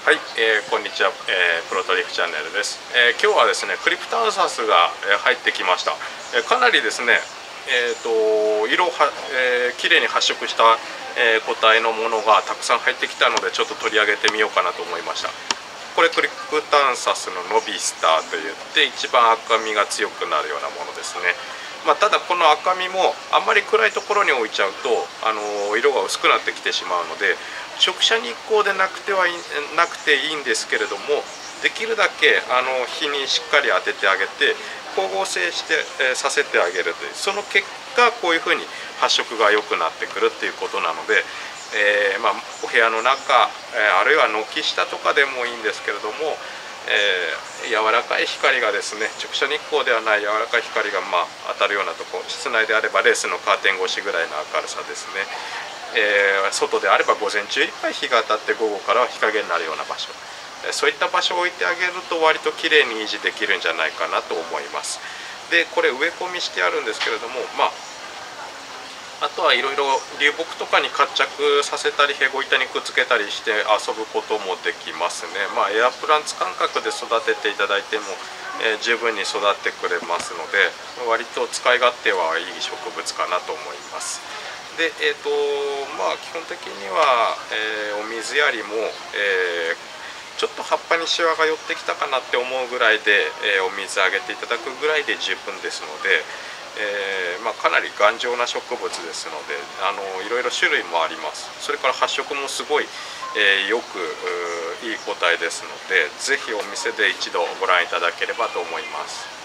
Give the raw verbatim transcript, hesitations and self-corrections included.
はい、えー、こんにちは、えー、プロトリックチャンネルです、えー、今日はですねクリプタンサスが、えー、入ってきました、えー、かなりですね、えー、と色をは、えー、きれいに発色した、えー、個体のものがたくさん入ってきたのでちょっと取り上げてみようかなと思いました。これクリプタンサスのノビスターといって一番赤みが強くなるようなものですね。まあ、ただこの赤みもあんまり暗いところに置いちゃうと、あの色が薄くなってきてしまうので、直射日光でなくてはいなくていいんですけれども、できるだけあの日にしっかり当ててあげて光合成して、えー、させてあげるという、その結果こういうふうに発色が良くなってくるっていうことなので、えーまあ、お部屋の中、えー、あるいは軒下とかでもいいんですけれども、えー、柔らかい光がですね、直射日光ではない柔らかい光がまあ当たるようなところ、室内であればレースのカーテン越しぐらいの明るさですね、えー、外であれば午前中いっぱい日が当たって午後からは日陰になるような場所、そういった場所を置いてあげると割ときれいに維持できるんじゃないかなと思います。でこれ植え込みしてあるんですけれども、まああとはいろいろ流木とかに活着させたりヘゴ板にくっつけたりして遊ぶこともできますね。まあ、エアプランツ感覚で育てていただいても、えー、十分に育ってくれますので、割と使い勝手はいい植物かなと思います。で、えーとまあ、基本的には、えー、お水やりも、えー、ちょっと葉っぱにシワが寄ってきたかなって思うぐらいで、えー、お水あげていただくぐらいで十分ですので、えーまあ、かなり頑丈な植物ですので、あのいろいろ種類もあります。それから発色もすごい、えー、よくいい個体ですので、ぜひお店で一度ご覧いただければと思います。